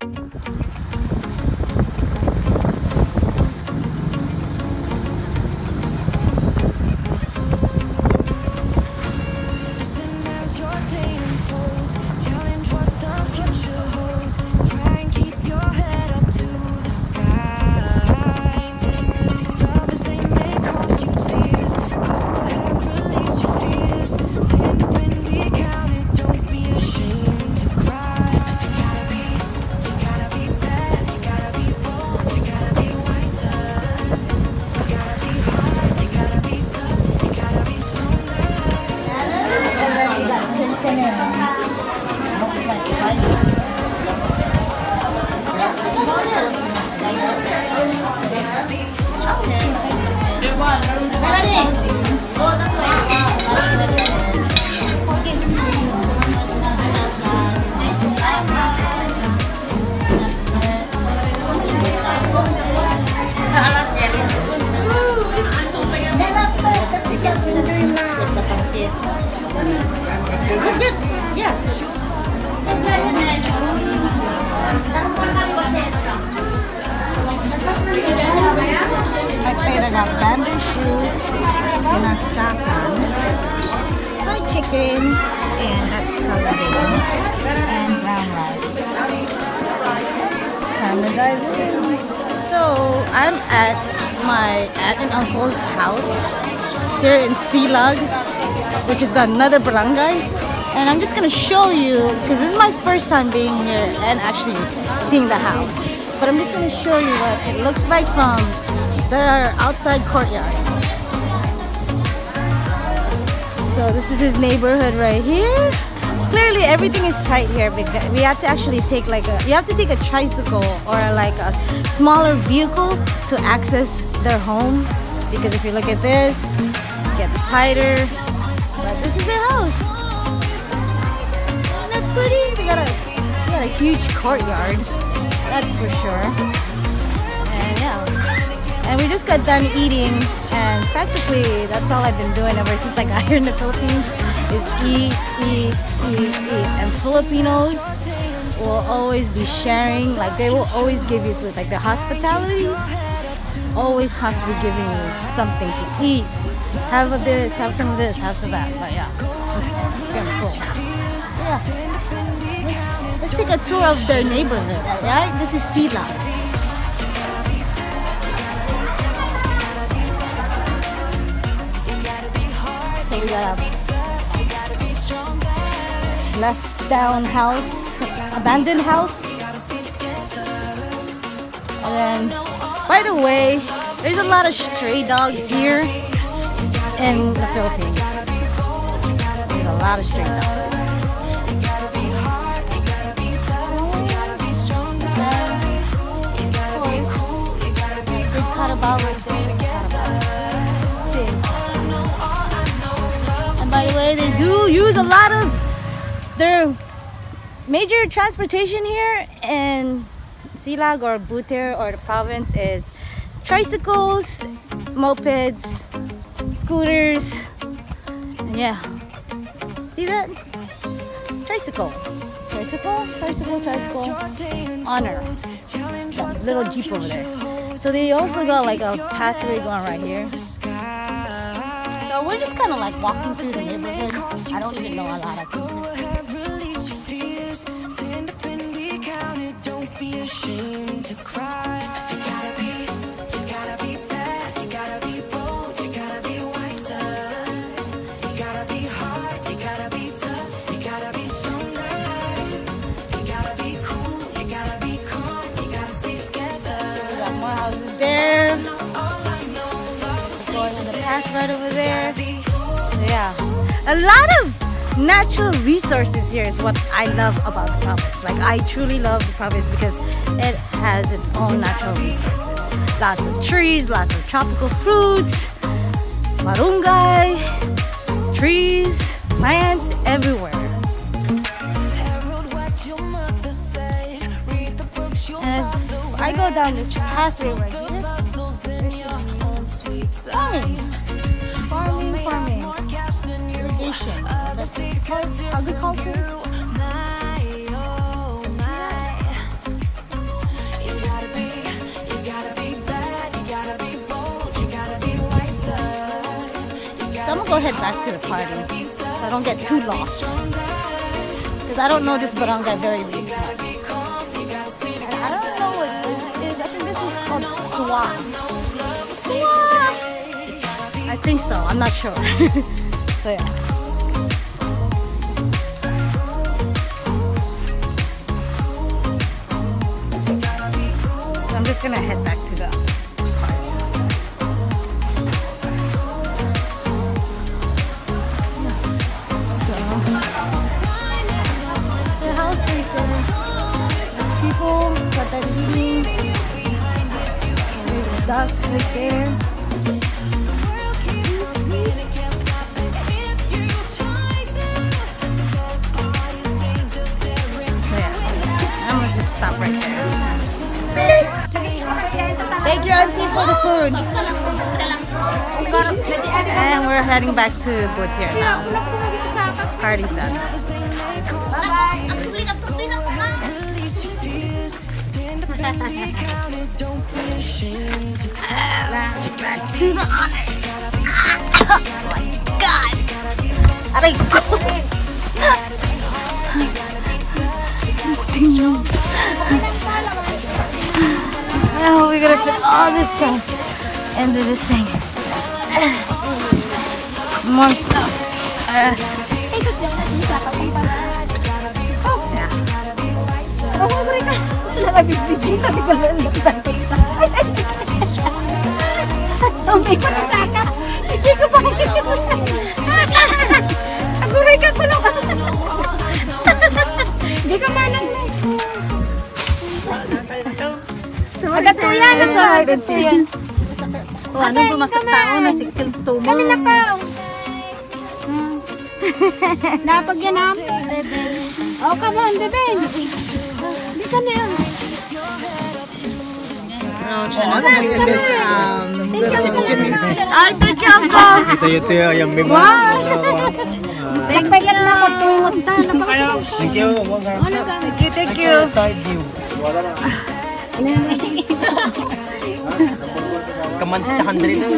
Bamboo shoots, tinatakan, fried chicken, and that's coloring, and brown rice. Time to dive in. So I'm at my aunt and uncle's house here in Silag, which is another barangay. And I'm just gonna show you, because this is my first time being here and actually seeing the house. But I'm just gonna show you what it looks like from their outside courtyard. So this is his neighborhood right here. Clearly everything is tight here because we have to actually take you have to take a tricycle or like a smaller vehicle to access their home, because if you look at this, it gets tighter. But this is their house. Isn't that pretty? They got a huge courtyard, that's for sure. And yeah. And we just got done eating, and practically that's all I've been doing ever since I got here in the Philippines is eat. And Filipinos will always be sharing, like they will always give you food, like their hospitality, always constantly giving you something to eat. Have of this, have some of this, have some of that. But yeah, it's kind of cool. Yeah, let's take a tour of their neighborhood. Right? This is Silag. So we got a left down house, abandoned house. And then, by the way, there's a lot of stray dogs here in the Philippines. There's a lot of stray dogs. Big catabout right there. By the way, they do use a lot of their major transportation here in Silag or Buter or the province is tricycles, mopeds, scooters, and yeah. See that? Tricycle. Honor. That little Jeep over there. So they also got like a pathway going right here. So we're just kind of like walking through the neighborhood. I don't even know a lot of things. Right over there. Yeah, a lot of natural resources here is what I love about the province. Like I truly love the province because it has its own natural resources. Lots of trees, lots of tropical fruits, barangay, trees, plants everywhere. And if I go down this pathway right here, farming, irrigation, agriculture. go head back to the party so I don't get too lost. Because I don't know this barangay very well. And I don't know what this is. I think this is called Swap. Swap! I think so. I'm not sure. So yeah. So I'm just gonna head back to the party. So the house right there. The people that are eating. There's the ducks right there. Stop right there. Thank you, Auntie, for the food. And we're heading back to booth here now. Party's done. Back to the honor. Oh my God. Aray ko. Oh, we gotta fit all this stuff into this thing. More stuff. Yes. Agatuyan na sa agatuyan. O, anong tumakatao na si Kiltumo? Kami na ka. Napagyan na. Oh, come on, Deben. Hindi ka na yun. Ay, thank you, Uncle. Ito yung memo. Nagpayan na ako, tumot na. Thank you. Thank you. Side view. Kamantahan rin na.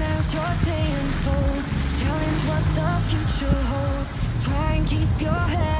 Keep your head